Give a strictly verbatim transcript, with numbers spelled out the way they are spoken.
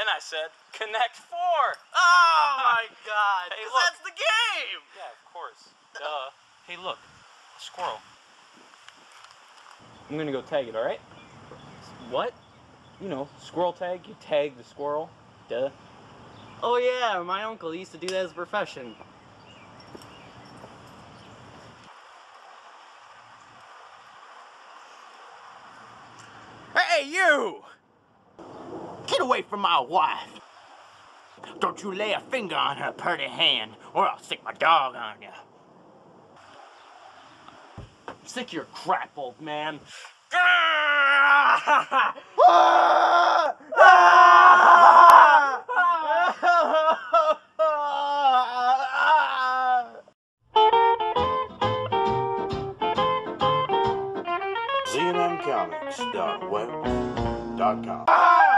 Then I said, connect four. Oh my god. Hey, look. That's the game. Yeah, of course. Duh. Hey, look. A squirrel. I'm gonna go tag it, alright? What? You know, squirrel tag. You tag the squirrel. Duh. Oh yeah, my uncle used to do that as a profession. Hey, you! Get away from my wife. Don't you lay a finger on her pretty hand, or I'll stick my dog on you. Sick of your crap, old man. Z and M Comics dot web dot com